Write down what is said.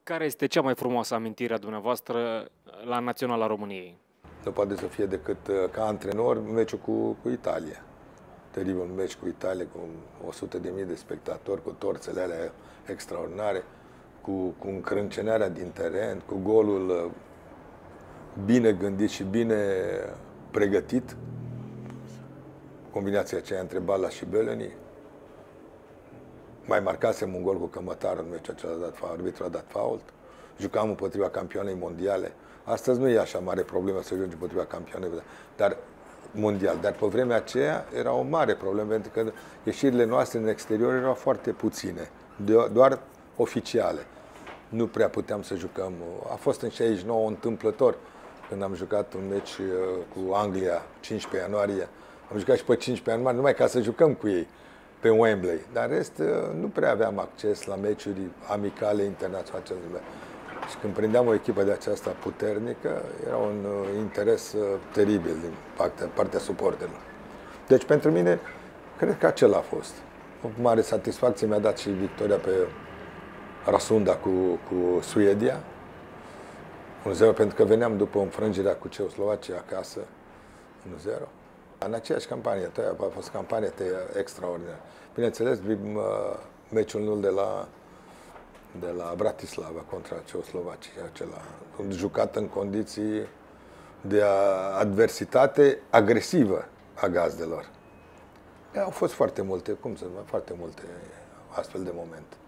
Care este cea mai frumoasă amintire a dumneavoastră la Naționala României? Nu poate să fie decât ca antrenor meciul cu Italia. Teribil meci cu Italia, cu 100.000 de spectatori, cu torțele alea extraordinare, cu încrâncenarea din teren, cu golul bine gândit și bine pregătit. Combinația aceea între Balla și Beleni. Mai marcasem un gol cu Cămătarul în meciul acela, arbitrul a dat fault. Jucam împotriva campioanei mondiale. Astăzi nu e așa mare problemă să joci împotriva campioanei mondial, dar pe vremea aceea era o mare problemă, pentru că ieșirile noastre în exterior erau foarte puține, doar oficiale. Nu prea puteam să jucăm. A fost în 69 întâmplător, când am jucat un meci cu Anglia, 15 ianuarie. Am jucat și pe 15 ianuarie, numai ca să jucăm cu ei pe Wembley. Dar în rest, nu prea aveam acces la meciuri amicale internaționale. Și când prindeam o echipă de aceasta puternică, era un interes teribil din partea suporterilor. Deci pentru mine, cred că acela a fost. O mare satisfacție mi-a dat și victoria pe Rasunda cu Suedia. 1-0, pentru că veneam după înfrângerea cu Ceoslovacia acasă. 1-0. În aceeași campanie, a fost campania extraordinară. Bineînțeles, meciul nul de la Bratislava contra Ceoslovacia, acela jucat în condiții de adversitate agresivă a gazdelor. Au fost foarte multe, foarte multe astfel de momente.